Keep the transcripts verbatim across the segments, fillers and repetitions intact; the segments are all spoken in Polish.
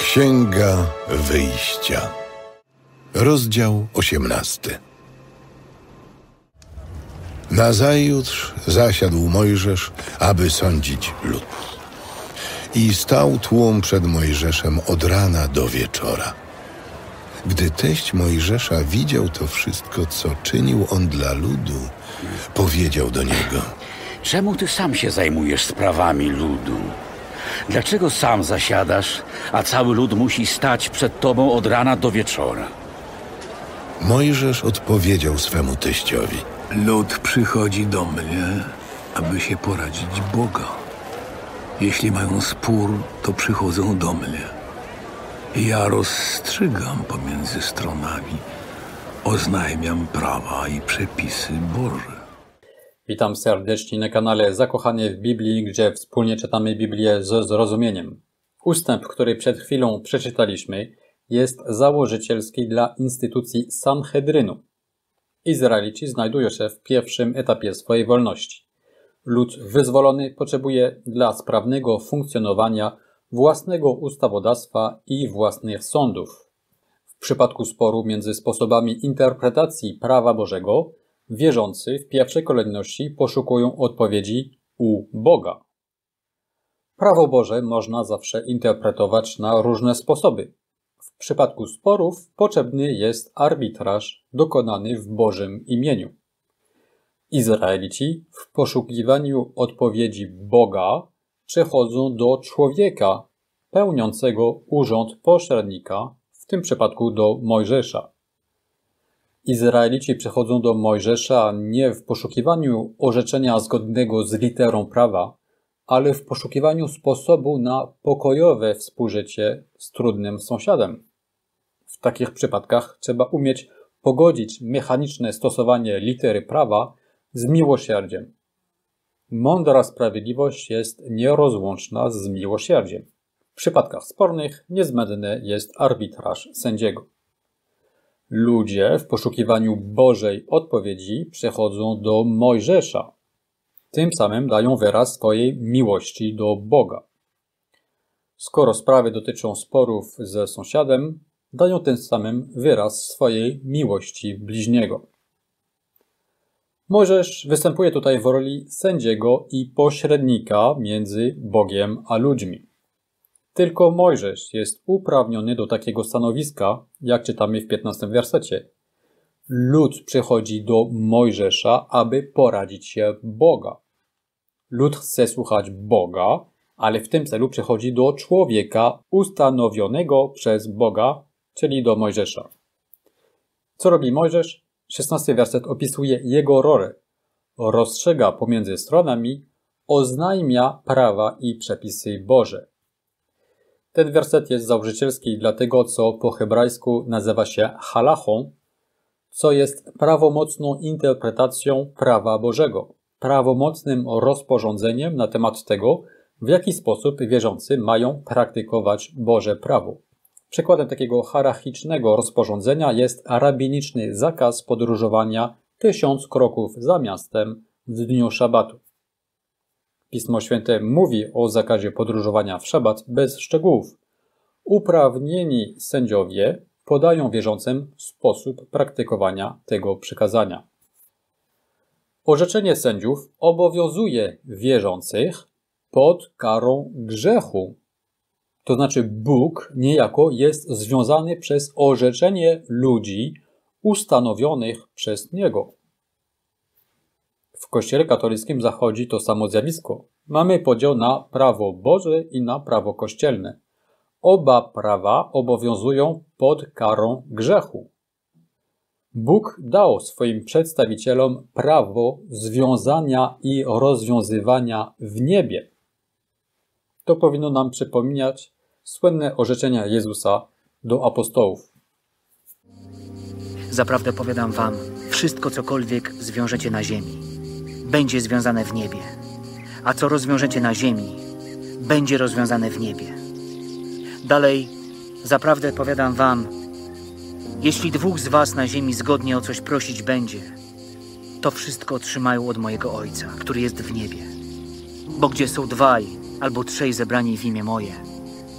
Księga Wyjścia, rozdział osiemnasty. Nazajutrz zasiadł Mojżesz, aby sądzić lud. I stał tłum przed Mojżeszem od rana do wieczora. Gdy teść Mojżesza widział to wszystko, co czynił on dla ludu, powiedział do niego: Czemu ty sam się zajmujesz sprawami ludu? Dlaczego sam zasiadasz, a cały lud musi stać przed tobą od rana do wieczora? Mojżesz odpowiedział swemu teściowi: Lud przychodzi do mnie, aby się poradzić Boga. Jeśli mają spór, to przychodzą do mnie. Ja rozstrzygam pomiędzy stronami, oznajmiam prawa i przepisy Boże. Witam serdecznie na kanale Zakochani w Biblii, gdzie wspólnie czytamy Biblię ze zrozumieniem. Ustęp, który przed chwilą przeczytaliśmy, jest założycielski dla instytucji Sanhedrynu. Izraelici znajdują się w pierwszym etapie swojej wolności. Lud wyzwolony potrzebuje dla sprawnego funkcjonowania własnego ustawodawstwa i własnych sądów. W przypadku sporu między sposobami interpretacji prawa Bożego, wierzący w pierwszej kolejności poszukują odpowiedzi u Boga. Prawo Boże można zawsze interpretować na różne sposoby. W przypadku sporów potrzebny jest arbitraż dokonany w Bożym imieniu. Izraelici w poszukiwaniu odpowiedzi Boga przechodzą do człowieka pełniącego urząd pośrednika, w tym przypadku do Mojżesza. Izraelici przechodzą do Mojżesza nie w poszukiwaniu orzeczenia zgodnego z literą prawa, ale w poszukiwaniu sposobu na pokojowe współżycie z trudnym sąsiadem. W takich przypadkach trzeba umieć pogodzić mechaniczne stosowanie litery prawa z miłosierdziem. Mądra sprawiedliwość jest nierozłączna z miłosierdziem. W przypadkach spornych niezbędny jest arbitraż sędziego. Ludzie w poszukiwaniu Bożej odpowiedzi przechodzą do Mojżesza. Tym samym dają wyraz swojej miłości do Boga. Skoro sprawy dotyczą sporów ze sąsiadem, dają tym samym wyraz swojej miłości bliźniego. Mojżesz występuje tutaj w roli sędziego i pośrednika między Bogiem a ludźmi. Tylko Mojżesz jest uprawniony do takiego stanowiska, jak czytamy w piętnastym wersecie. Lud przychodzi do Mojżesza, aby poradzić się Boga. Lud chce słuchać Boga, ale w tym celu przychodzi do człowieka ustanowionego przez Boga, czyli do Mojżesza. Co robi Mojżesz? szesnasty werset opisuje jego rolę. Rozstrzyga pomiędzy stronami, oznajmia prawa i przepisy Boże. Ten werset jest założycielski dla tego, co po hebrajsku nazywa się halachą, co jest prawomocną interpretacją prawa Bożego, prawomocnym rozporządzeniem na temat tego, w jaki sposób wierzący mają praktykować Boże prawo. Przykładem takiego hierarchicznego rozporządzenia jest rabiniczny zakaz podróżowania tysiąc kroków za miastem w dniu szabatu. Pismo Święte mówi o zakazie podróżowania w szabat bez szczegółów. Uprawnieni sędziowie podają wierzącym sposób praktykowania tego przykazania. Orzeczenie sędziów obowiązuje wierzących pod karą grzechu. To znaczy Bóg niejako jest związany przez orzeczenie ludzi ustanowionych przez Niego. W Kościele katolickim zachodzi to samo zjawisko. Mamy podział na prawo Boże i na prawo kościelne. Oba prawa obowiązują pod karą grzechu. Bóg dał swoim przedstawicielom prawo związania i rozwiązywania w niebie. To powinno nam przypominać słynne orzeczenia Jezusa do apostołów. Zaprawdę powiadam wam, wszystko cokolwiek zwiążecie na ziemi, będzie związane w niebie, a co rozwiążecie na ziemi, będzie rozwiązane w niebie. Dalej, zaprawdę powiadam wam, jeśli dwóch z was na ziemi zgodnie o coś prosić będzie, to wszystko otrzymają od mojego Ojca, który jest w niebie. Bo gdzie są dwaj albo trzej zebrani w imię moje,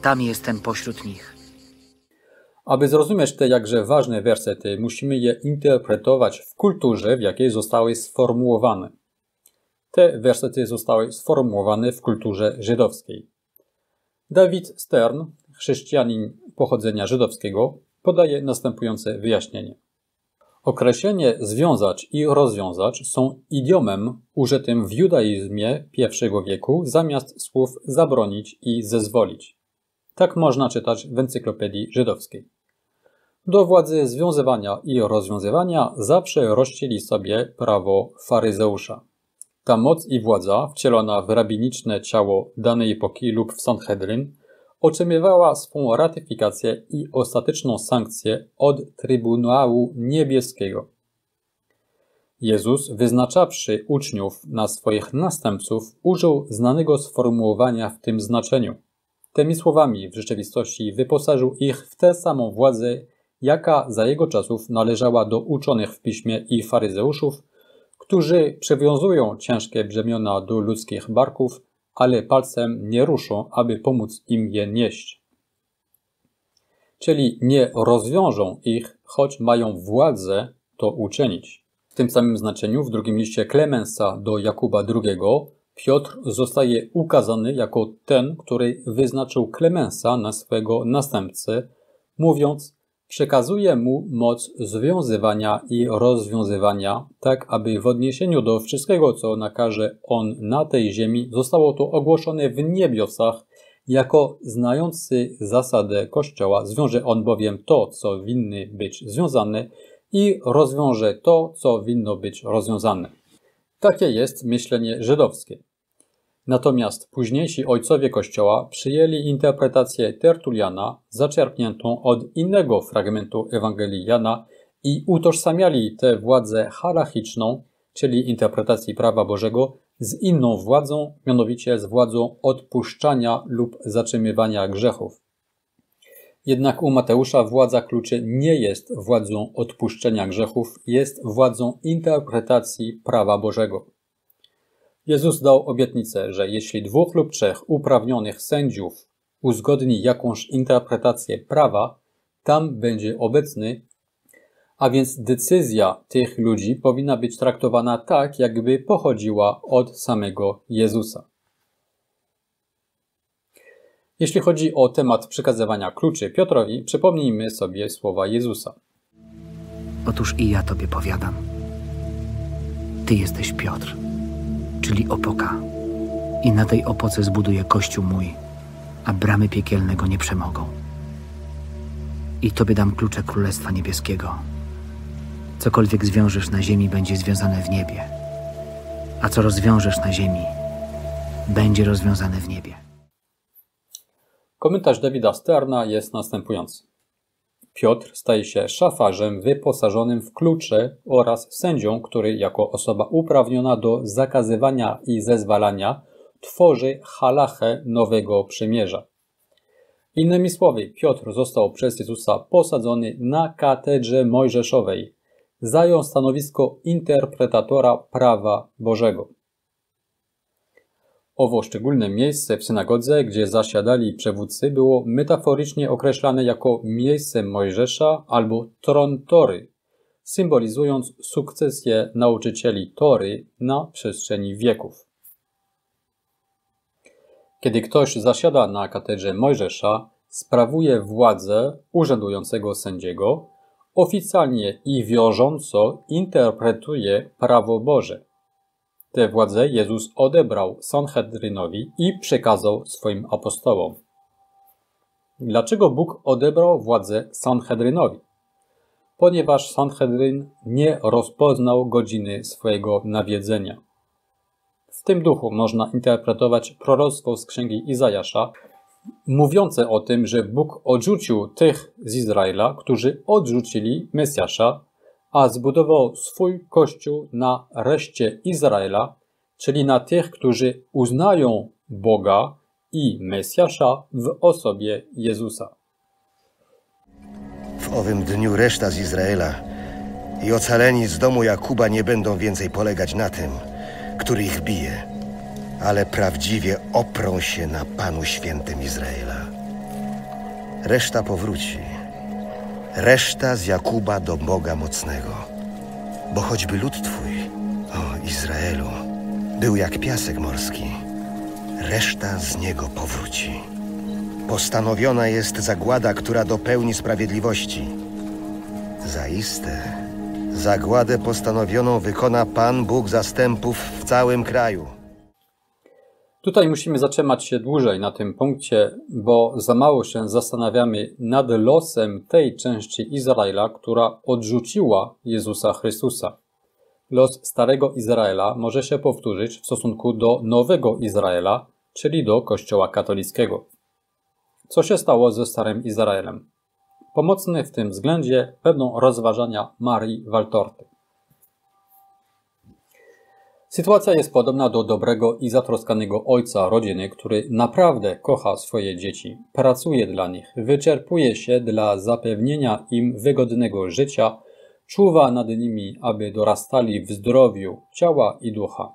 tam jestem pośród nich. Aby zrozumieć te jakże ważne wersety, musimy je interpretować w kulturze, w jakiej zostały sformułowane. Te wersety zostały sformułowane w kulturze żydowskiej. David Stern, chrześcijanin pochodzenia żydowskiego, podaje następujące wyjaśnienie. Określenie związać i rozwiązać są idiomem użytym w judaizmie pierwszego wieku zamiast słów zabronić i zezwolić. Tak można czytać w encyklopedii żydowskiej. Do władzy związywania i rozwiązywania zawsze rościli sobie prawo faryzeusza. Ta moc i władza, wcielona w rabiniczne ciało danej epoki lub w Sanhedrin, otrzymywała swą ratyfikację i ostateczną sankcję od Trybunału Niebieskiego. Jezus, wyznaczawszy uczniów na swoich następców, użył znanego sformułowania w tym znaczeniu. Tymi słowami w rzeczywistości wyposażył ich w tę samą władzę, jaka za jego czasów należała do uczonych w piśmie i faryzeuszów, którzy przywiązują ciężkie brzemiona do ludzkich barków, ale palcem nie ruszą, aby pomóc im je nieść. Czyli nie rozwiążą ich, choć mają władzę to uczynić. W tym samym znaczeniu w drugim liście Klemensa do Jakuba drugiego Piotr zostaje ukazany jako ten, który wyznaczył Klemensa na swego następcę, mówiąc: przekazuje mu moc związywania i rozwiązywania, tak aby w odniesieniu do wszystkiego, co nakaże on na tej ziemi, zostało to ogłoszone w niebiosach. Jako znający zasadę Kościoła zwiąże on bowiem to, co winno być związane, i rozwiąże to, co winno być rozwiązane. Takie jest myślenie żydowskie. Natomiast późniejsi ojcowie Kościoła przyjęli interpretację Tertuliana, zaczerpniętą od innego fragmentu Ewangelii Jana, i utożsamiali tę władzę halachiczną, czyli interpretacji prawa Bożego, z inną władzą, mianowicie z władzą odpuszczania lub zatrzymywania grzechów. Jednak u Mateusza władza kluczy nie jest władzą odpuszczenia grzechów, jest władzą interpretacji prawa Bożego. Jezus dał obietnicę, że jeśli dwóch lub trzech uprawnionych sędziów uzgodni jakąś interpretację prawa, tam będzie obecny, a więc decyzja tych ludzi powinna być traktowana tak, jakby pochodziła od samego Jezusa. Jeśli chodzi o temat przekazywania kluczy Piotrowi, przypomnijmy sobie słowa Jezusa. Otóż i ja tobie powiadam, ty jesteś Piotr, czyli opoka, i na tej opoce zbuduję Kościół mój, a bramy piekielne go nie przemogą. I tobie dam klucze Królestwa Niebieskiego. Cokolwiek zwiążesz na ziemi, będzie związane w niebie, a co rozwiążesz na ziemi, będzie rozwiązane w niebie. Komentarz Davida Sterna jest następujący. Piotr staje się szafarzem wyposażonym w klucze oraz sędzią, który jako osoba uprawniona do zakazywania i zezwalania tworzy halachę nowego przymierza. Innymi słowy, Piotr został przez Jezusa posadzony na katedrze mojżeszowej. Zajął stanowisko interpretatora prawa Bożego. Owo szczególne miejsce w synagodze, gdzie zasiadali przewódcy, było metaforycznie określane jako miejsce Mojżesza albo tron Tory, symbolizując sukcesję nauczycieli Tory na przestrzeni wieków. Kiedy ktoś zasiada na katedrze Mojżesza, sprawuje władzę urzędującego sędziego, oficjalnie i wiążąco interpretuje prawo Boże. Tę władzę Jezus odebrał Sanhedrynowi i przekazał swoim apostołom. Dlaczego Bóg odebrał władzę Sanhedrynowi? Ponieważ Sanhedryn nie rozpoznał godziny swojego nawiedzenia. W tym duchu można interpretować proroctwo z księgi Izajasza, mówiące o tym, że Bóg odrzucił tych z Izraela, którzy odrzucili Mesjasza, a zbudował swój Kościół na reszcie Izraela, czyli na tych, którzy uznają Boga i Mesjasza w osobie Jezusa. W owym dniu reszta z Izraela i ocaleni z domu Jakuba nie będą więcej polegać na tym, który ich bije, ale prawdziwie oprą się na Panu Świętym Izraela. reszta powróci. Reszta z Jakuba do Boga mocnego. Bo choćby lud Twój, o Izraelu, był jak piasek morski, reszta z niego powróci. Postanowiona jest zagłada, która dopełni sprawiedliwości. Zaiste, zagładę postanowioną wykona Pan Bóg zastępów w całym kraju. Tutaj musimy zatrzymać się dłużej na tym punkcie, bo za mało się zastanawiamy nad losem tej części Izraela, która odrzuciła Jezusa Chrystusa. Los Starego Izraela może się powtórzyć w stosunku do Nowego Izraela, czyli do Kościoła katolickiego. Co się stało ze Starym Izraelem? Pomocne w tym względzie będą rozważania Marii Waltorty. Sytuacja jest podobna do dobrego i zatroskanego ojca rodziny, który naprawdę kocha swoje dzieci, pracuje dla nich, wyczerpuje się dla zapewnienia im wygodnego życia, czuwa nad nimi, aby dorastali w zdrowiu ciała i ducha.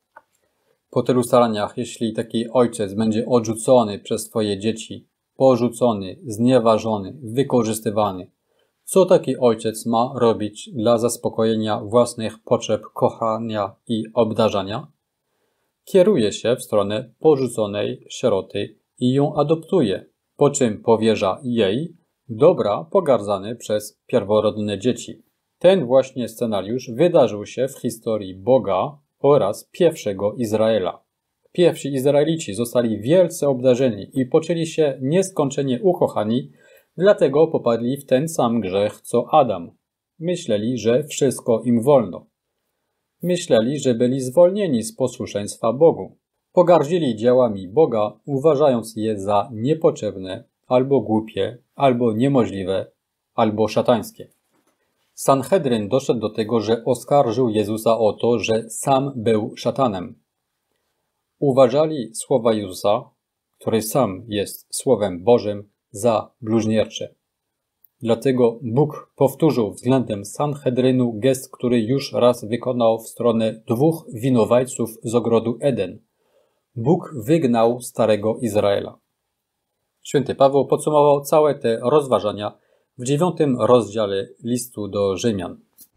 Po tylu staraniach, jeśli taki ojciec będzie odrzucony przez swoje dzieci, porzucony, znieważony, wykorzystywany, co taki ojciec ma robić dla zaspokojenia własnych potrzeb kochania i obdarzania? Kieruje się w stronę porzuconej sieroty i ją adoptuje, po czym powierza jej dobra pogardzane przez pierworodne dzieci. Ten właśnie scenariusz wydarzył się w historii Boga oraz pierwszego Izraela. Pierwsi Izraelici zostali wielce obdarzeni i poczęli się nieskończenie ukochani, dlatego popadli w ten sam grzech co Adam. Myśleli, że wszystko im wolno. Myśleli, że byli zwolnieni z posłuszeństwa Bogu. Pogardzili dziełami Boga, uważając je za niepotrzebne, albo głupie, albo niemożliwe, albo szatańskie. Sanhedryn doszedł do tego, że oskarżył Jezusa o to, że sam był szatanem. Uważali słowa Jezusa, który sam jest Słowem Bożym, za bluźniercze. Dlatego Bóg powtórzył względem Sanhedrynu gest, który już raz wykonał w stronę dwóch winowajców z ogrodu Eden. Bóg wygnał starego Izraela. Święty Paweł podsumował całe te rozważania w dziewiątym rozdziale listu do Rzymian.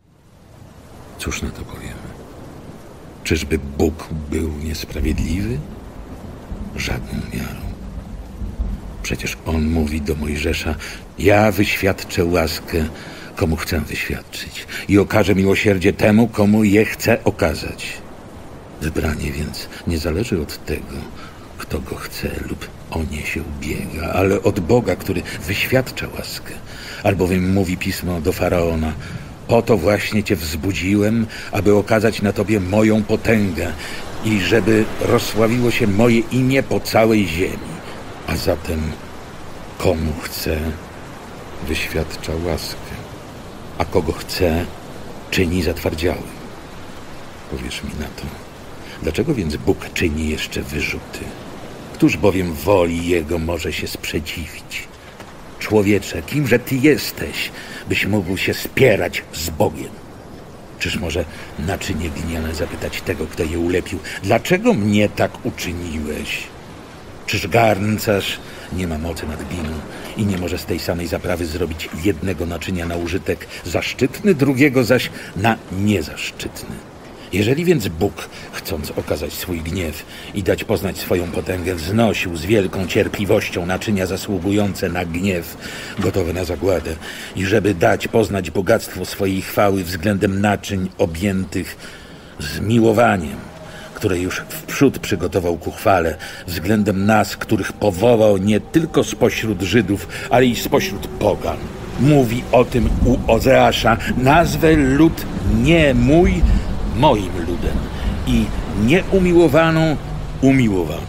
Cóż na to powiemy? Czyżby Bóg był niesprawiedliwy? Żadną miarą. Przecież On mówi do Mojżesza: ja wyświadczę łaskę, komu chcę wyświadczyć, i okażę miłosierdzie temu, komu je chcę okazać. Wybranie więc nie zależy od tego, kto go chce lub o nie się ubiega, ale od Boga, który wyświadcza łaskę. Albowiem mówi Pismo do Faraona: po to właśnie Cię wzbudziłem, aby okazać na Tobie moją potęgę i żeby rozsławiło się moje imię po całej ziemi. A zatem komu chce, wyświadcza łaskę, a kogo chce, czyni zatwardziałym. Powiesz mi na to, dlaczego więc Bóg czyni jeszcze wyrzuty? Któż bowiem woli Jego może się sprzeciwić? Człowiecze, kimże Ty jesteś, byś mógł się spierać z Bogiem? Czyż może naczynie gliniane zapytać tego, kto je ulepił: dlaczego mnie tak uczyniłeś? Czyż garncarz nie ma mocy nad gliną i nie może z tej samej zaprawy zrobić jednego naczynia na użytek zaszczytny, drugiego zaś na niezaszczytny? Jeżeli więc Bóg, chcąc okazać swój gniew i dać poznać swoją potęgę, wznosił z wielką cierpliwością naczynia zasługujące na gniew, gotowe na zagładę, i żeby dać poznać bogactwo swojej chwały względem naczyń objętych zmiłowaniem, które już wprzód przygotował ku chwale, względem nas, których powołał nie tylko spośród Żydów, ale i spośród pogan. Mówi o tym u Ozeasza: nazwę lud nie mój moim ludem i nieumiłowaną umiłowaną.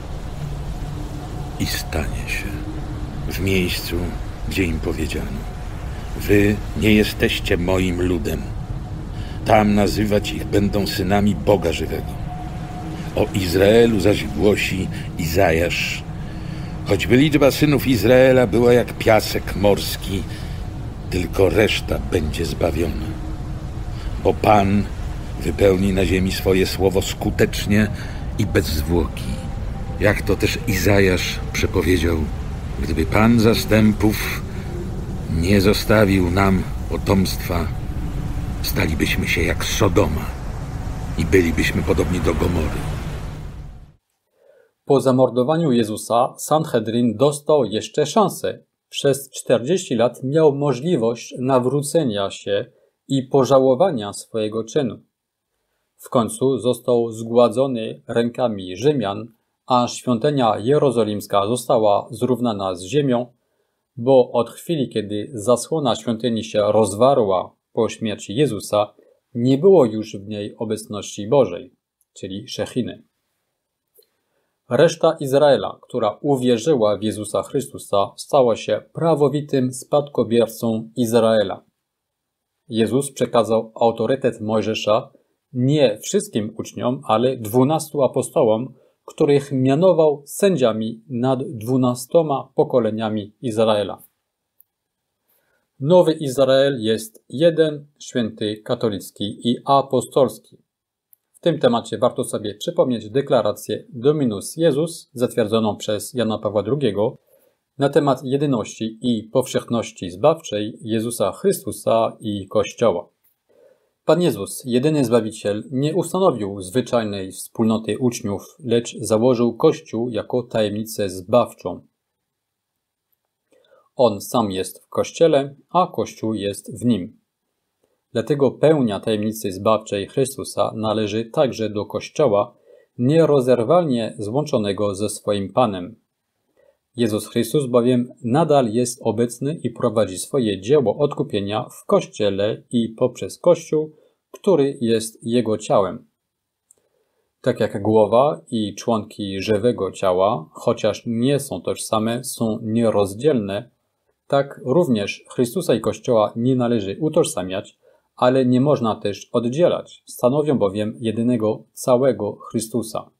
I stanie się w miejscu, gdzie im powiedziano: wy nie jesteście moim ludem. Tam nazywać ich będą synami Boga żywego. O Izraelu zaś głosi Izajasz: choćby liczba synów Izraela była jak piasek morski, tylko reszta będzie zbawiona. Bo Pan wypełni na ziemi swoje słowo skutecznie i bez zwłoki. Jak to też Izajasz przepowiedział Gdyby Pan zastępów nie zostawił nam potomstwa, stalibyśmy się jak Sodoma i bylibyśmy podobni do Gomory. Po zamordowaniu Jezusa Sanhedrin dostał jeszcze szansę. Przez czterdzieści lat miał możliwość nawrócenia się i pożałowania swojego czynu. W końcu został zgładzony rękami Rzymian, a świątynia jerozolimska została zrównana z ziemią, bo od chwili, kiedy zasłona świątyni się rozwarła po śmierci Jezusa, nie było już w niej obecności Bożej, czyli Szechiny. Reszta Izraela, która uwierzyła w Jezusa Chrystusa, stała się prawowitym spadkobiercą Izraela. Jezus przekazał autorytet Mojżesza nie wszystkim uczniom, ale dwunastu apostołom, których mianował sędziami nad dwunastoma pokoleniami Izraela. Nowy Izrael jest jeden, święty, katolicki i apostolski. W tym temacie warto sobie przypomnieć deklarację Dominus Jezus zatwierdzoną przez Jana Pawła drugiego na temat jedyności i powszechności zbawczej Jezusa Chrystusa i Kościoła. Pan Jezus, jedyny Zbawiciel, nie ustanowił zwyczajnej wspólnoty uczniów, lecz założył Kościół jako tajemnicę zbawczą. On sam jest w Kościele, a Kościół jest w Nim. Dlatego pełnia tajemnicy zbawczej Chrystusa należy także do Kościoła, nierozerwalnie złączonego ze swoim Panem. Jezus Chrystus bowiem nadal jest obecny i prowadzi swoje dzieło odkupienia w Kościele i poprzez Kościół, który jest Jego ciałem. Tak jak głowa i członki żywego ciała, chociaż nie są tożsame, są nierozdzielne, tak również Chrystusa i Kościoła nie należy utożsamiać, ale nie można też oddzielać, stanowią bowiem jedynego całego Chrystusa.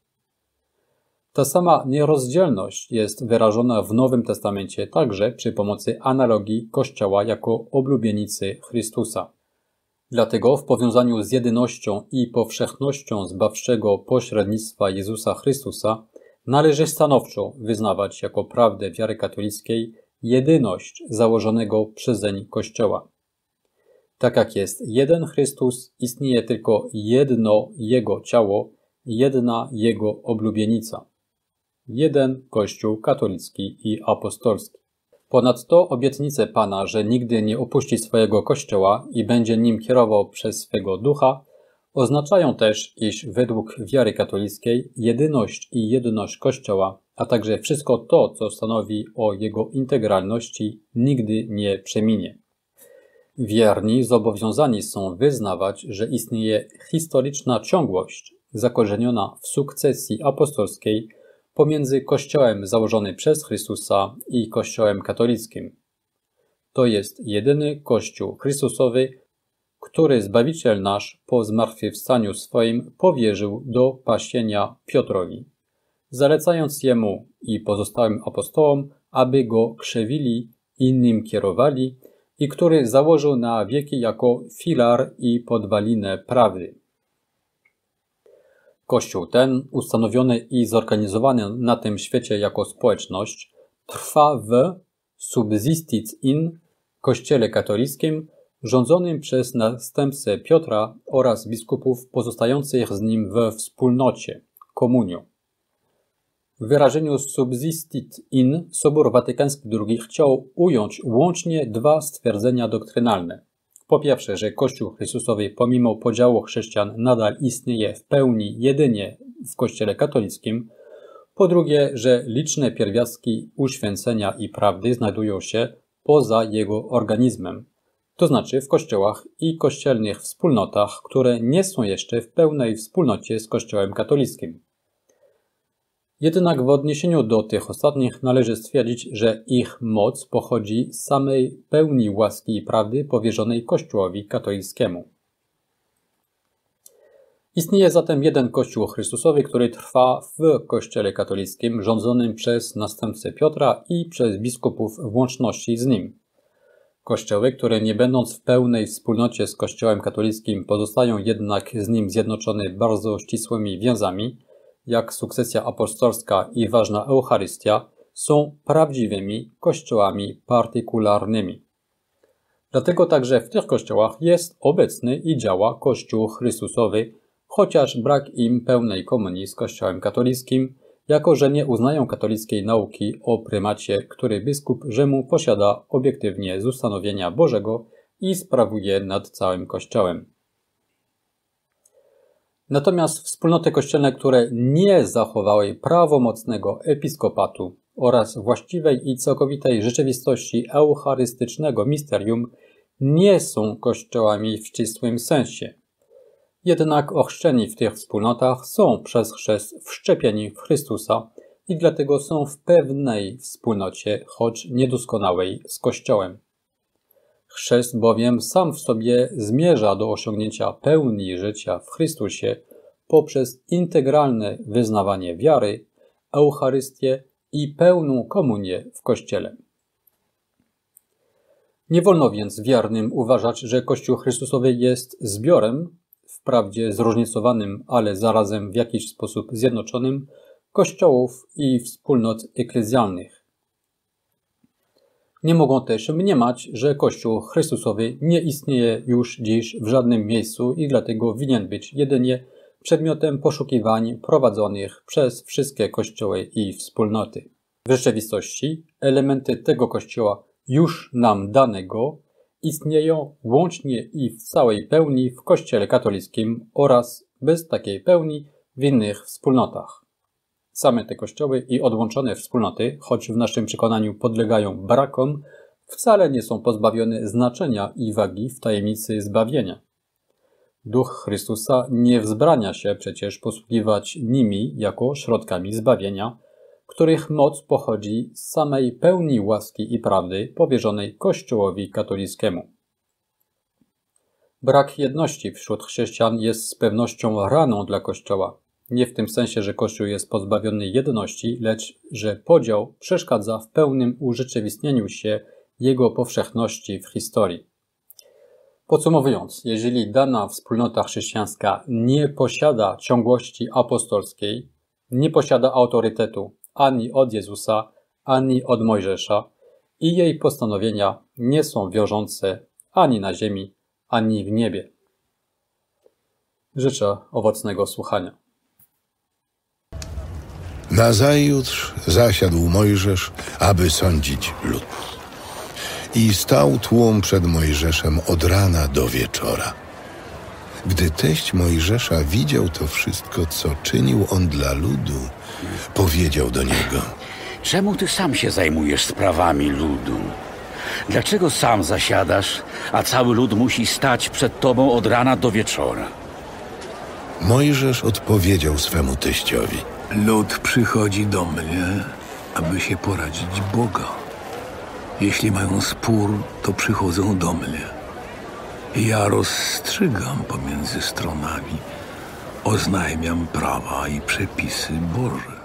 Ta sama nierozdzielność jest wyrażona w Nowym Testamencie także przy pomocy analogii Kościoła jako oblubienicy Chrystusa. Dlatego w powiązaniu z jedynością i powszechnością zbawczego pośrednictwa Jezusa Chrystusa należy stanowczo wyznawać jako prawdę wiary katolickiej jedyność założonego przezeń Kościoła. Tak jak jest jeden Chrystus, istnieje tylko jedno Jego ciało, jedna Jego oblubienica. Jeden Kościół katolicki i apostolski. Ponadto obietnice Pana, że nigdy nie opuści swojego Kościoła i będzie nim kierował przez swego Ducha, oznaczają też, iż według wiary katolickiej jedyność i jedność Kościoła, a także wszystko to, co stanowi o jego integralności, nigdy nie przeminie. Wierni zobowiązani są wyznawać, że istnieje historyczna ciągłość zakorzeniona w sukcesji apostolskiej pomiędzy Kościołem założony przez Chrystusa i Kościołem katolickim. To jest jedyny Kościół Chrystusowy, który Zbawiciel nasz po zmartwychwstaniu swoim powierzył do pasienia Piotrowi, zalecając jemu i pozostałym apostołom, aby go krzewili i nim kierowali, i który założył na wieki jako filar i podwalinę prawdy. Kościół ten, ustanowiony i zorganizowany na tym świecie jako społeczność, trwa w subsistit in Kościele katolickim, rządzonym przez następcę Piotra oraz biskupów pozostających z nim we wspólnocie, komunią. W wyrażeniu subsistit in Sobór Watykański drugi chciał ująć łącznie dwa stwierdzenia doktrynalne. Po pierwsze, że Kościół Chrystusowy pomimo podziału chrześcijan nadal istnieje w pełni jedynie w Kościele katolickim. Po drugie, że liczne pierwiastki uświęcenia i prawdy znajdują się poza jego organizmem, to znaczy w kościołach i kościelnych wspólnotach, które nie są jeszcze w pełnej wspólnocie z Kościołem katolickim. Jednak w odniesieniu do tych ostatnich należy stwierdzić, że ich moc pochodzi z samej pełni łaski i prawdy powierzonej Kościołowi katolickiemu. Istnieje zatem jeden Kościół Chrystusowy, który trwa w Kościele katolickim, rządzonym przez następcę Piotra i przez biskupów w łączności z nim. Kościoły, które nie będąc w pełnej wspólnocie z Kościołem katolickim, pozostają jednak z nim zjednoczone bardzo ścisłymi więzami, jak sukcesja apostolska i ważna Eucharystia, są prawdziwymi kościołami partykularnymi. Dlatego także w tych kościołach jest obecny i działa Kościół Chrystusowy, chociaż brak im pełnej komunii z Kościołem katolickim, jako że nie uznają katolickiej nauki o prymacie, który biskup Rzymu posiada obiektywnie z ustanowienia Bożego i sprawuje nad całym Kościołem. Natomiast wspólnoty kościelne, które nie zachowały prawomocnego episkopatu oraz właściwej i całkowitej rzeczywistości eucharystycznego misterium, nie są kościołami w ścisłym sensie. Jednak ochrzczeni w tych wspólnotach są przez chrzest wszczepieni w Chrystusa i dlatego są w pewnej wspólnocie, choć niedoskonałej, z Kościołem. Chrzest bowiem sam w sobie zmierza do osiągnięcia pełni życia w Chrystusie poprzez integralne wyznawanie wiary, Eucharystię i pełną komunię w Kościele. Nie wolno więc wiernym uważać, że Kościół Chrystusowy jest zbiorem, wprawdzie zróżnicowanym, ale zarazem w jakiś sposób zjednoczonym, kościołów i wspólnot eklezjalnych. Nie mogą też mniemać, że Kościół Chrystusowy nie istnieje już dziś w żadnym miejscu i dlatego winien być jedynie przedmiotem poszukiwań prowadzonych przez wszystkie kościoły i wspólnoty. W rzeczywistości elementy tego Kościoła już nam danego istnieją łącznie i w całej pełni w Kościele katolickim oraz bez takiej pełni w innych wspólnotach. Same te kościoły i odłączone wspólnoty, choć w naszym przekonaniu podlegają brakom, wcale nie są pozbawione znaczenia i wagi w tajemnicy zbawienia. Duch Chrystusa nie wzbrania się przecież posługiwać nimi jako środkami zbawienia, których moc pochodzi z samej pełni łaski i prawdy powierzonej Kościołowi katolickiemu. Brak jedności wśród chrześcijan jest z pewnością raną dla Kościoła. Nie w tym sensie, że Kościół jest pozbawiony jedności, lecz że podział przeszkadza w pełnym urzeczywistnieniu się jego powszechności w historii. Podsumowując, jeżeli dana wspólnota chrześcijańska nie posiada ciągłości apostolskiej, nie posiada autorytetu ani od Jezusa, ani od Mojżesza i jej postanowienia nie są wiążące ani na ziemi, ani w niebie. Życzę owocnego słuchania. Nazajutrz zasiadł Mojżesz, aby sądzić lud. I stał tłum przed Mojżeszem od rana do wieczora. Gdy teść Mojżesza widział to wszystko, co czynił on dla ludu, powiedział do niego: Czemu ty sam się zajmujesz sprawami ludu? Dlaczego sam zasiadasz, a cały lud musi stać przed tobą od rana do wieczora? Mojżesz odpowiedział swemu teściowi: Lud przychodzi do mnie, aby się poradzić Boga. Jeśli mają spór, to przychodzą do mnie. Ja rozstrzygam pomiędzy stronami, oznajmiam prawa i przepisy Boże.